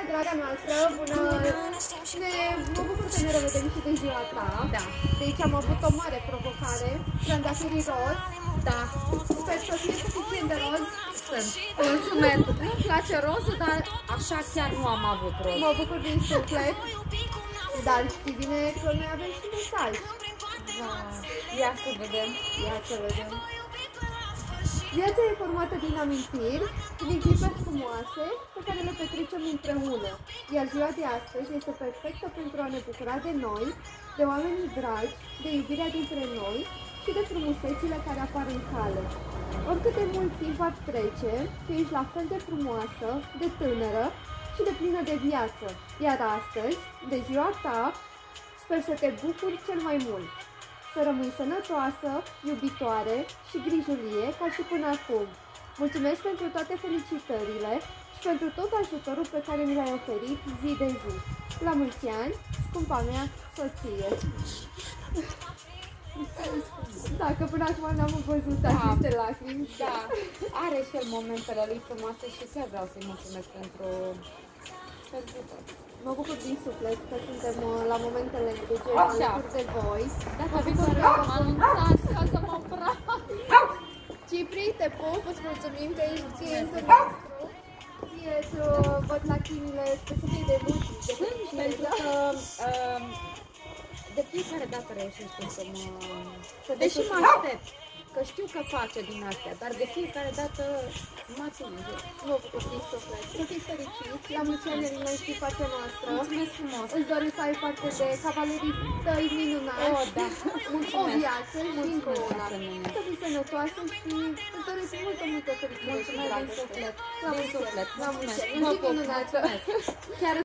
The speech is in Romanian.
draga noastră, bună! Mă bucur că ne revedem și de ziua ta. Da. Deci am avut o mare provocare, trandafirii roz. Da. Sper să fie suficient de roz. Sunt. Mulțumesc. Îmi place rozul, dar așa chiar nu am avut roz. Mă bucur din suflet. Dar știi bine că noi avem și mesaj. Da. Ia să vedem. Ia să vedem. Viața e formată din amintiri, din clipe frumoase pe care le petrecem împreună. Iar ziua de astăzi este perfectă pentru a ne bucura de noi, de oamenii dragi, de iubirea dintre noi și de frumusețile care apar în cale. Oricât de mult timp ar trece, tu ești la fel de frumoasă, de tânără și de plină de viață. Iar astăzi, de ziua ta, sper să te bucuri cel mai mult. Să rămâi sănătoasă, iubitoare și grijulie ca și până acum. Mulțumesc pentru toate felicitările și pentru tot ajutorul pe care mi l-ai oferit zi de zi. La mulți ani, scumpa mea soție. Dacă până acum n-am văzut aceste lacrimi. Da, are și el momentele lui frumoase și chiar vreau să-i mulțumesc pentru tot. Mă bucur din suflet că suntem la momentele de gen alături de voi. Dacă viitoare am anunțat ca să mă îmbrac. Cipri, te pup, îți mulțumim că ești clientul nostru. Ție să văd lacrimile specific de emoții. Sunt, pentru că de fiecare dată reușește să mă... Deși mă aștept, că știu că face din astea, dar de fiecare dată mă atinge. Mă bucur din suflet. Să fiți fericiți, la mulți ani în echipația noastră. Mulțumesc frumos! Îți doresc să ai parte de cavalerii tăi minunați. Oh, da! O viață și încă una. Să fii sănătoasă și îți doresc multă fericire. Mulțumesc din suflet! La mulți ani! Mulțumesc! Zi minunată! Chiar